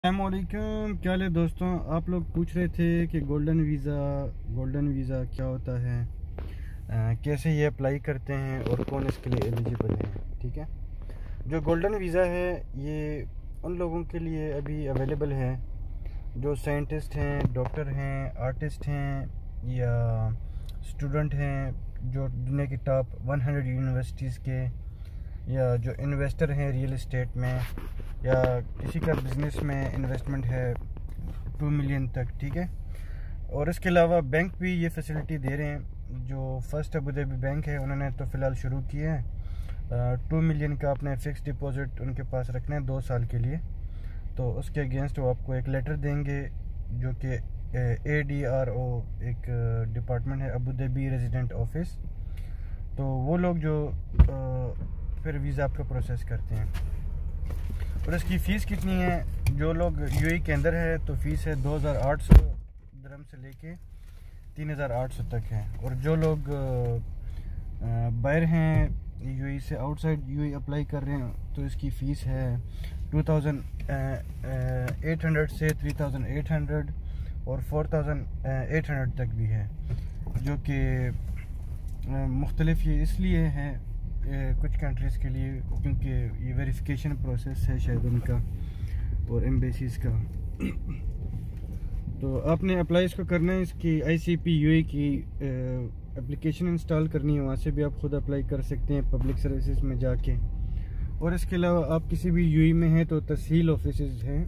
अस्सलामुअलैकुम, क्या हाल है दोस्तों। आप लोग पूछ रहे थे कि गोल्डन वीज़ा क्या होता है, कैसे ये अप्लाई करते हैं और कौन इसके लिए एलिजिबल है। ठीक है, जो गोल्डन वीज़ा है ये उन लोगों के लिए अभी अवेलेबल है जो साइंटिस्ट हैं, डॉक्टर हैं, आर्टिस्ट हैं या स्टूडेंट हैं जो दुनिया की टॉप 100 यूनिवर्सिटीज़ के, या जो इन्वेस्टर हैं रियल इस्टेट में, या किसी का बिज़नेस में इन्वेस्टमेंट है 2 मिलियन तक। ठीक है, और इसके अलावा बैंक भी ये फैसिलिटी दे रहे हैं। जो फर्स्ट अबू धाबी बैंक है उन्होंने तो फ़िलहाल शुरू किया है 2 मिलियन का अपने फ़िक्स डिपॉज़िट उनके पास रखना है 2 साल के लिए। तो उसके अगेंस्ट वो आपको एक लेटर देंगे जो कि ADRO एक डिपार्टमेंट है, अबू धाबी रेजिडेंट ऑफिस। तो वो लोग जो फिर वीज़ा आपका प्रोसेस करते हैं। और इसकी फ़ीस कितनी है, जो लोग UAE के अंदर है तो फ़ीस है 2800 दिरहम से लेके 3800 तक है। और जो लोग बाहर हैं UAE से, आउटसाइड UAE अप्लाई कर रहे हैं तो इसकी फ़ीस है 2800 से 3800 और 4800 तक भी है, जो कि मुख्तलिफ ये इसलिए है कुछ कंट्रीज़ के लिए क्योंकि ये वेरिफिकेशन प्रोसेस है शायद उनका और एम्बेसीज़ का। तो आपने अप्लाई इसको करना है, इसकी ICP UAE की एप्लीकेशन इंस्टॉल करनी है, वहाँ से भी आप ख़ुद अप्लाई कर सकते हैं पब्लिक सर्विसेज में जाके। और इसके अलावा आप किसी भी UAE में हैं तो तहसील ऑफिसेज हैं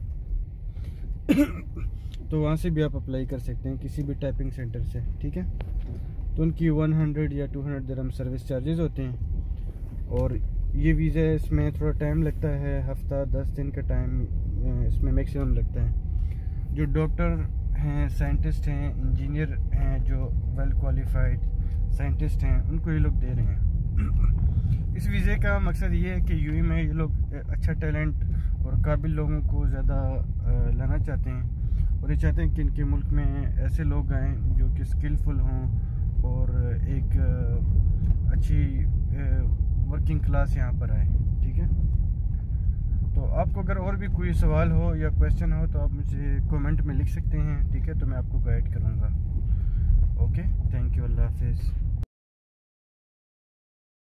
तो वहाँ से भी आप अप्लाई कर सकते हैं किसी भी टाइपिंग सेंटर से। ठीक है, तो उनकी 100 या 200 दिरहम सर्विस चार्जेस होते हैं। और ये वीज़ा इसमें थोड़ा टाइम लगता है, हफ्ता 10 दिन का टाइम इसमें मैक्सिमम लगता है। जो डॉक्टर हैं, साइंटिस्ट हैं, इंजीनियर हैं, जो वेल क्वालिफाइड साइंटिस्ट हैं, उनको ये लोग दे रहे हैं। इस वीज़े का मकसद ये है कि UAE में ये लोग अच्छा टैलेंट और काबिल लोगों को ज़्यादा लाना चाहते हैं, और ये चाहते हैं कि इनके मुल्क में ऐसे लोग आएँ जो कि स्किलफुल हों और एक अच्छी वर्किंग क्लास यहाँ पर आए। ठीक है, तो आपको अगर और भी कोई सवाल हो या क्वेश्चन हो तो आप मुझे कमेंट में लिख सकते हैं। ठीक है, तो मैं आपको गाइड करूँगा। ओके, थैंक यू, अल्लाह हाफिज़।